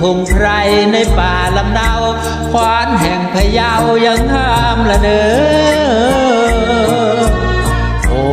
งไพรในป่าลำเนาควานแห่งพะเยายังห้ามละเนอโอ้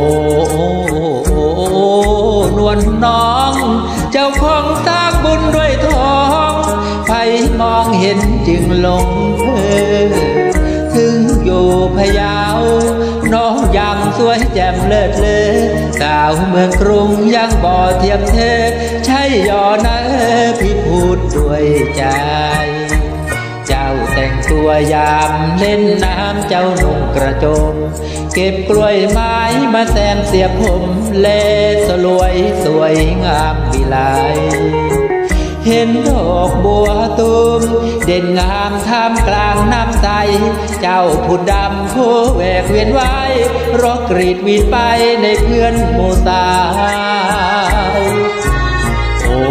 นวลน้องเจ้าของสร้างบุญด้วยทองใครมองเห็นจึงหลงเพอถึงอยู่พะเยาน้องยังสวยแจ่มเลิศเลอสาวเมืองกรุงยังบ่เทียมเธอใช่ย่อนะพี่พูดด้วยใจเจ้าแต่งตัวยามเล่นน้ำเจ้านุ่งกระโจมเก็บกล้วยไม้มาแซมเสียบผมเล่สลวยสวยงามวิไลเห็นดอกบัวตูมเด่นงามท่ามกลางน้ำใสเจ้าผู้ดำผู้แหวกเวียนไว้รอกรีดวีดไปในเพื่อนหมู่สาวโอ้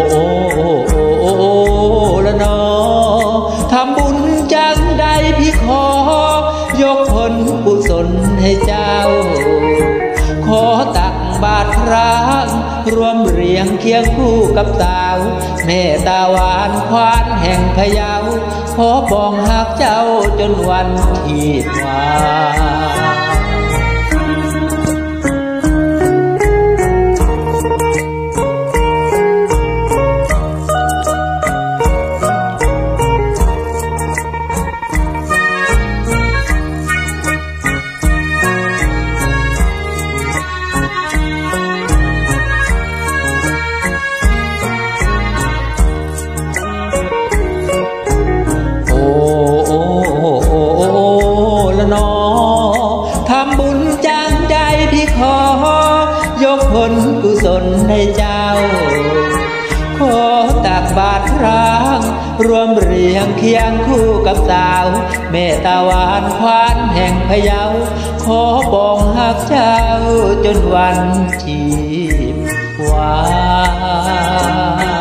ละนอทำบุญจังใดพี่ขอยกผลกุศลให้เจ้าขอตักบาตรพระรวมเรียงเคียงคู่กับสาวแม่ตาหวานควานแห่งพะเยาขอปองหักเจ้าจนวันขีดวาทำบุญจังใจพี่ขอยกผลกุศลให้เจ้าขอตักบาตรพระรวมเรียงเคียงคู่กับสาวแม่ตาหวานควานแห่งพะเยาขอปองหักเจ้าจนวันชีพวา